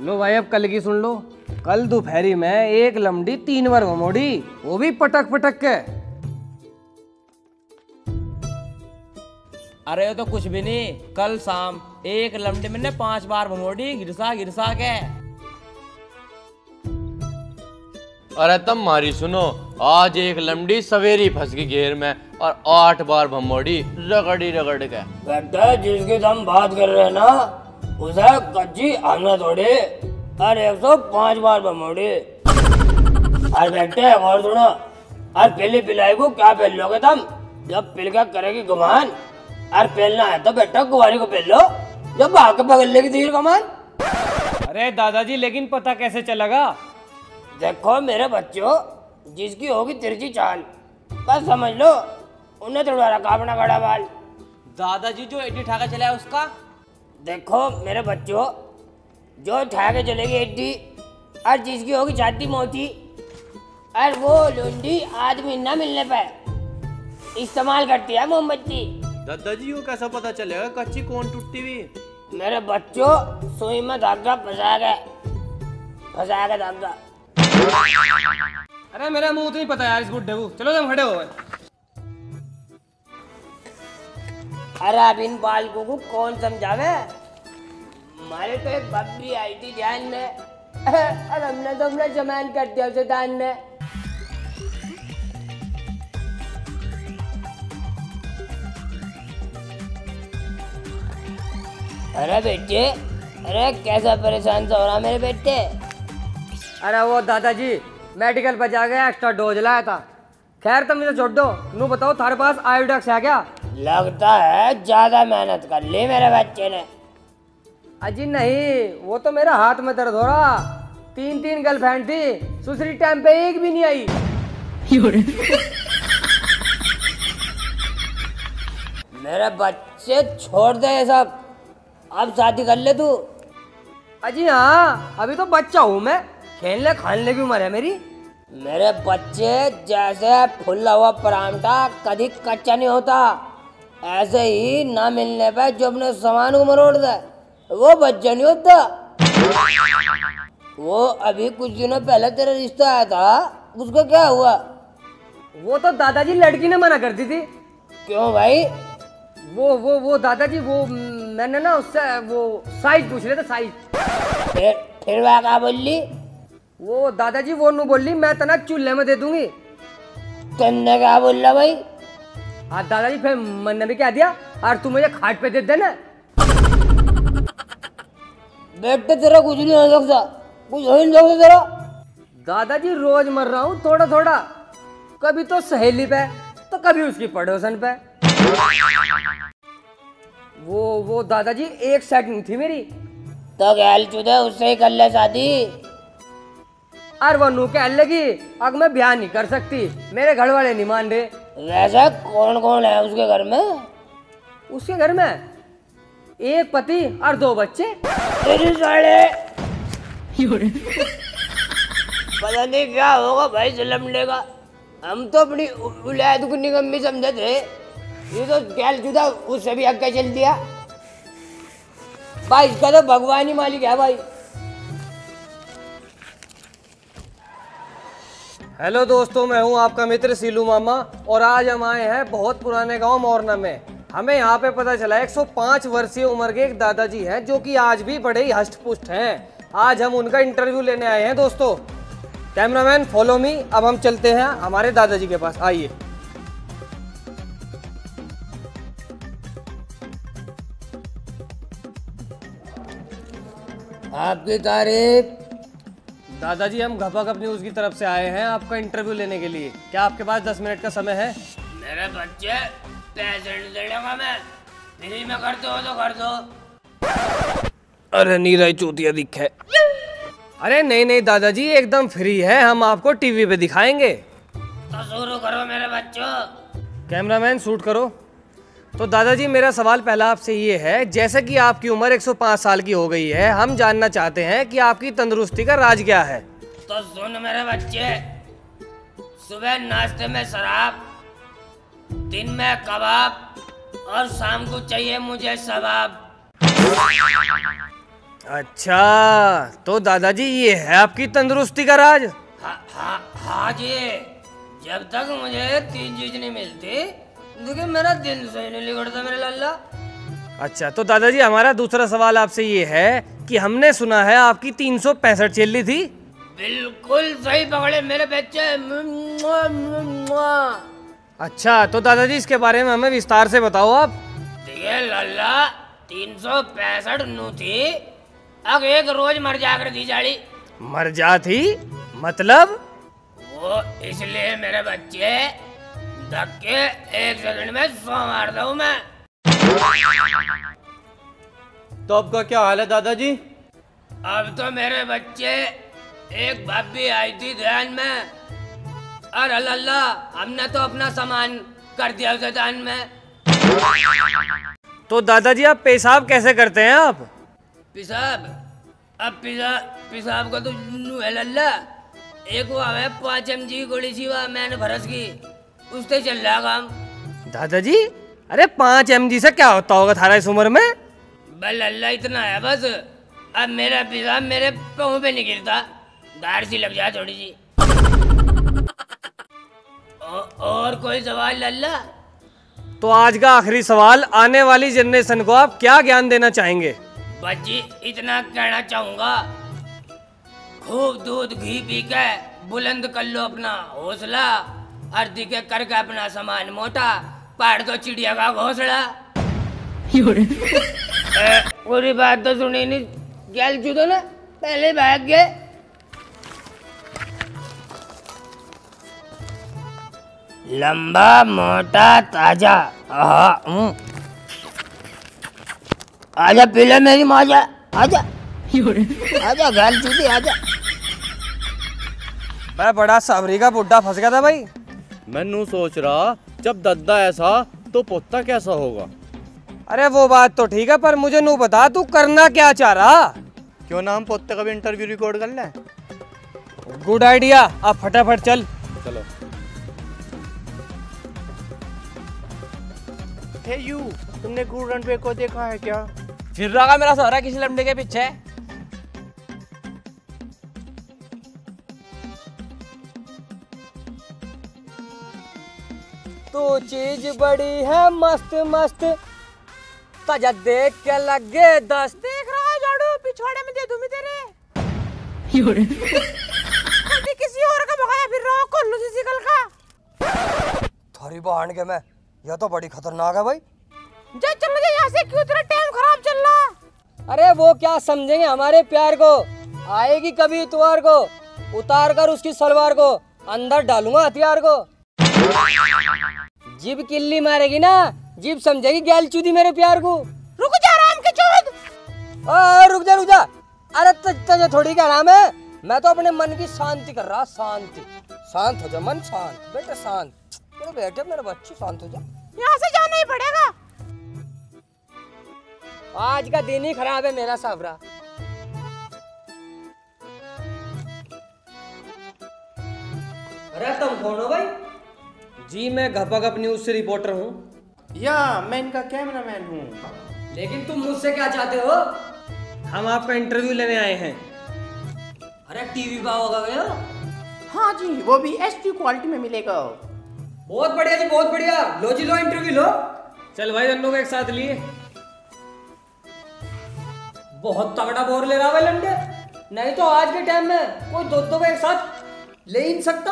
लो भाई अब कल की सुन लो। कल दोपहरी में एक लमड़ी 3 बार भमोड़ी, वो भी पटक पटक के। अरे तो कुछ भी नहीं, कल शाम एक लमड़ी मैंने 5 बार भमोड़ी गिरसा गिरसा के। अरे तब मारी सुनो, आज एक लमड़ी सवेरी फंस गई घेर में और 8 बार भमोड़ी रगड़ी रगड़ के। बेटा जिसकी तुम बात कर रहे हैं ना, उसे कच्ची आना थोड़ी और 105 बार भमोड़ी। अरे बेटे और सुनो, और पहली पिलाई को क्या पहन लोगे तुम? जब पिल के करेगी गुमान, और पहनना है तो बेटा कुंवारी को पहन लो, जब भाग के पकड़ लेगी तीर कमान। अरे दादाजी लेकिन पता कैसे चलेगा? देखो मेरे बच्चों, जिसकी होगी तिरछी चाल, बस समझ लो उन्हें थोड़ा रखा अपना गड़ा बाल। दादाजी जो एडी ठाका चला है उसका? देखो मेरे बच्चों, जो ठा के चलेगी एड्डी और जिसकी होगी छाती मोटी, और वो लुंडी आदमी न मिलने पर इस्तेमाल करती है मोमबत्ती। दादाजी को कैसा पता चलेगा कच्ची कौन टूटी हुई? मेरे बच्चों, सुई में धागा फंसा के धागा। अरे मेरा मुंह तो नहीं पता यार इस बुड्ढे को। चलो तुम खड़े हो। अरे अब इन बालकों को कौन समझावे? हमारे तो एक बबरी आई थी ध्यान में, और हमने तो अपना जमान कर दिया उसे दान में। अरे बेटे, अरे कैसा परेशान सा हो रहा मेरे बेटे? अरे वो दादाजी मेडिकल पर जा गया, एक्स्ट्रा डोज लाया था। खैर तुम मुझे छोड़ दो। नू बताओ थारे पास आयोडेक्स है क्या? लगता है ज्यादा मेहनत कर ली मेरे बच्चे ने। अजी नहीं, वो तो मेरा हाथ में दर्द हो रहा। 3 गर्लफ्रेंड थी, दूसरी टाइम पे एक भी नहीं आई। मेरे बच्चे छोड़ दे ये सब, अब शादी कर ले तू। अजी हाँ, अभी तो बच्चा हूँ मैं, खेलने खाने की उम्र है मेरी। मेरे बच्चे जैसे फुला हुआ परांठा कभी कच्चा नहीं होता, ऐसे ही ना मिलने पे जो अपने सामान को मरोड़ दे वो बच्चा नहीं होता। वो अभी कुछ दिनों पहले तेरा रिश्ता आया था, उसका क्या हुआ? वो तो दादाजी लड़की ने मना कर दी थी। क्यों भाई? वो दादाजी, वो मैंने ना उससे वो साइज पूछ रहे थे, साइज। फिर वह क्या बोली? वो दादाजी वो नू बोली मैं तना चूल्हे में दे दूंगी। तुमने क्या बोला भाई? हाँ दादाजी, फिर मैंने भी क्या दिया, और तू मुझे खाट पे दे देना। बेटे तेरा कुछ नहीं हो सकता, कुछ हो नहीं सकता तेरा। दादाजी रोज मर रहा हूँ थोड़ा थोड़ा, कभी तो सहेली पे तो कभी उसकी पड़ोसन पे। वो दादाजी एक सेट नहीं थी मेरी। तो गैल चुदे उससे ही कर ले शादी। और वो नू कह लगी अब मैं ब्याह नहीं कर सकती, मेरे घर वाले नहीं मान रहे। वैसे कौन कौन है उसके घर में? उसके घर में एक पति और 2 बच्चे। तेरी साले पता नहीं क्या होगा भाई जलमने का। हम तो अपनी उलाद को निकम्मी समझे थे, ये तो गैल चुदा उससे भी आगे चल दिया भाई। इसका तो भगवान ही मालिक है भाई। हेलो दोस्तों, मैं हूं आपका मित्र सीलू मामा, और आज हम आए हैं बहुत पुराने गांव मोरना में। हमें यहाँ पे पता चला 105 वर्षीय उम्र के एक दादाजी हैं जो कि आज भी बड़े ही हष्ट पुष्ट हैं। आज हम उनका इंटरव्यू लेने आए हैं दोस्तों। कैमरामैन फॉलो मी, अब हम चलते हैं हमारे दादाजी के पास, आइए। आपकी तारीफ। दादाजी हम घपाघप न्यूज की तरफ से आए हैं आपका इंटरव्यू लेने के लिए। क्या आपके पास 10 मिनट का समय है? मेरे बच्चे पैसे नहीं देगा, मैं फ्री में कर दो तो कर दो। अरे नीरा चूतिया दिखे। अरे नहीं दादाजी, एकदम फ्री है, हम आपको टीवी पे दिखाएंगे। तो शुरू करो मेरे बच्चों। कैमरामैन शूट करो। तो दादाजी मेरा सवाल पहला आपसे ये है, जैसे कि आपकी उम्र 105 साल की हो गई है, हम जानना चाहते हैं कि आपकी तंदुरुस्ती का राज क्या है? तो सुन मेरे बच्चे, सुबह नाश्ते में शराब, दिन में कबाब और शाम को चाहिए मुझे सबाब। अच्छा, तो दादाजी ये है आपकी तंदुरुस्ती का राज। हाँ जी, जब तक मुझे 3 चीज नहीं मिलती देखिए मेरा दिन सही नहीं लिखता मेरे लल्ला। अच्छा, तो दादाजी हमारा दूसरा सवाल आपसे ये है कि हमने सुना है आपकी 365 चेल्ली थी। बिल्कुल सही पकड़े मेरे बच्चे। अच्छा, तो दादाजी इसके बारे में हमें विस्तार से बताओ आप। देखिए लल्ला, 365 नू थी, अब एक रोज मर जाकर दी जाड़ी। मर जा थी मतलब? वो इसलिए मेरे बच्चे धक्के 1 सेकंड में 100 मार दूं मैं। तो अब का क्या हाल है दादाजी? अब तो मेरे बच्चे एक भाभी आई थी ध्यान में, और अल्लाह हमने तो अपना सामान कर दिया उसे दान में। तो दादाजी आप पेशाब कैसे करते हैं आप? पिसाब, अब पिसाब का तो नू है लल्ला। एक वो है 5 mg गोली सी हुआ मैंने भरस की, उससे चल रहा काम। दादाजी अरे 5 mg से क्या होता होगा थारा इस उम्र में? बल अल्लाह इतना है बस। अब मेरा पिसाब मेरे पाँव पे नहीं गिरता, धार सी लग जाए थोड़ी सी। और कोई सवाल लल्ला? तो आज का आखिरी सवाल, आने वाली जनरेशन को आप क्या ज्ञान देना चाहेंगे? बच्ची इतना कहना चाहूंगा, खूब दूध घी पी के बुलंद कर लो अपना हौसला, और दिखे करके अपना सामान मोटा, पाड़ दो चिड़िया का घोंसला। पूरी बात तो सुनी नहीं, गैल चुदो ना पहले भाग गए। लंबा मोटा ताजा, आजा पीले मेरी माजा, आजा आजा गैल चुदी आजा। मैं बड़ा साबरी का बुड्ढा फंस गया था भाई। मैं नू सोच रहा जब दद्दा ऐसा तो पोता कैसा होगा। अरे वो बात तो ठीक है, पर मुझे नू बता तू करना क्या चाह रहा? क्यों ना हम पोते का भी इंटरव्यू रिकॉर्ड कर लें? गुड आइडिया, अब फटाफट चल। चलो। हे यू, तुमने गुड रनवे को देखा है क्या? फिर रहा मेरा सहारा किसी लम्बे के पीछे। तो चीज बड़ी है मस्त मस्त, ताजा देख के लगे 10। देख रहा है झाड़ू, पिछवाड़े में दे दूं मैं तेरे। कभी किसी और का भगाया फिर रहा कोल्लू सी सिकल का। थोड़ी बहान के मैं, यह तो बड़ी खतरनाक है भाई। जा चलो जा यहाँ से, क्यों तेरा टाइम खराब चल रहा। अरे वो क्या समझेंगे हमारे प्यार को, आएगी कभी इतवार को, उतार कर उसकी सलवार को अंदर डालूंगा हथियार को। जीभ किल्ली मारेगी ना, जीभ समझेगी गैल चूदी मेरे प्यार को। रुक जा राम के चौध। रुक जा रुक जा। अरे तुझे थोड़ी क्या नाम है, मैं तो अपने मन की शांति कर रहा। शांति, शांत हो जा मन, शांत बेटे शांत। मेरे बेटे मेरे बच्चे शांत हो जा। यहाँ से जाना ही पड़ेगा। आज का दिन ही खराब है मेरा सावरा। अरे तुम कौन हो भाई? जी मैं घपा-घप न्यूज से रिपोर्टर हूँ। या मैं इनका कैमरामैन हूँ। लेकिन तुम मुझसे क्या चाहते हो? हम आपका इंटरव्यू लेने आए हैं। अरे टीवी पर होगा भैया? हाँ जी, वो भी एचडी क्वालिटी में मिलेगा। बहुत बढ़िया जी, बहुत बढ़िया। लो जी लो, इंटरव्यू लो। चल भाई दोनों को एक साथ लिए। बहुत तगड़ा बोर ले रहा है लंडे, नहीं तो आज के टाइम में कोई दो को एक साथ ले ही नहीं सकता।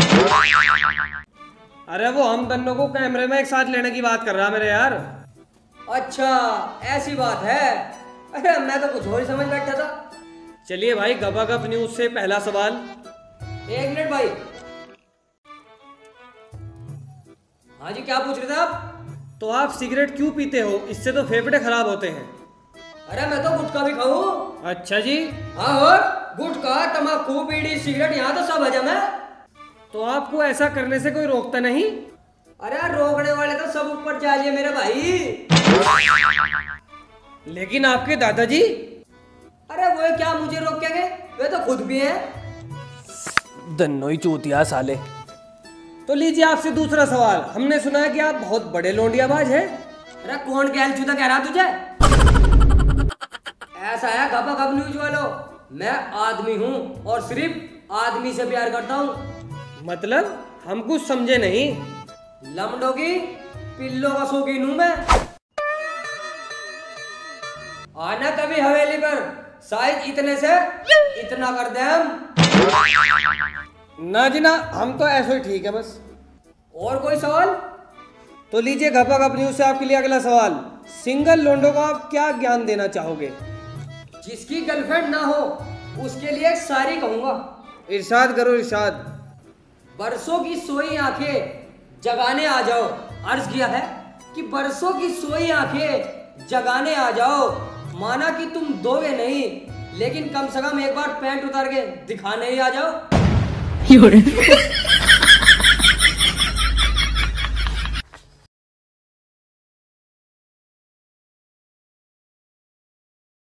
अरे वो हम दोनों को कैमरे में एक साथ लेने की बात कर रहा मेरे यार। अच्छा ऐसी बात है, अरे मैं तो कुछ और ही समझ बैठा था। चलिए भाई, गपागप न्यूज से पहला सवाल। 1 मिनट भाई। हाँ जी क्या पूछ रहे थे आप? तो आप सिगरेट क्यों पीते हो? इससे तो फेफड़े खराब होते हैं। अरे मैं तो गुटखा भी खाऊं। अच्छा जी। हाँ और गुटखा, तम्बाकू, बीड़ी, सिगरेट, यहाँ तो सब हजम है। तो आपको ऐसा करने से कोई रोकता नहीं? अरे रोकने वाले तो सब ऊपर चाहिए मेरे भाई। लेकिन आपके दादाजी? अरे वो क्या मुझे रोकेंगे, वे तो खुद भी हैं। दन्नो ही चूतिया साले। तो लीजिए आपसे दूसरा सवाल। हमने सुना है कि आप बहुत बड़े लोंडियाबाज हैं। अरे कौन गैल चूता कह रहा तुझे? ऐसा है गपा गप न्यूज वालों, मैं आदमी हूँ और सिर्फ आदमी से प्यार करता हूँ। मतलब हम कुछ समझे नहीं। लमडो की पिल्लों का शौकीन हूँ मैं। आना कभी हवेली पर, साइज इतने से इतना कर दे हम। ना जी ना, हम तो ऐसे ही ठीक है बस। और कोई सवाल? तो लीजिए घपा घप न्यूज से आपके लिए अगला सवाल। सिंगल लोंडो को आप क्या ज्ञान देना चाहोगे? जिसकी गर्लफ्रेंड ना हो उसके लिए एक शायरी कहूंगा। इरशाद करो इरशाद। बरसों की सोई आंखें जगाने आ जाओ। अर्ज किया है कि बरसों की सोई आंखें जगाने आ जाओ। माना कि तुम दोगे नहीं, लेकिन कम से कम एक बार पैंट उतार के दिखाने ही आ जाओ।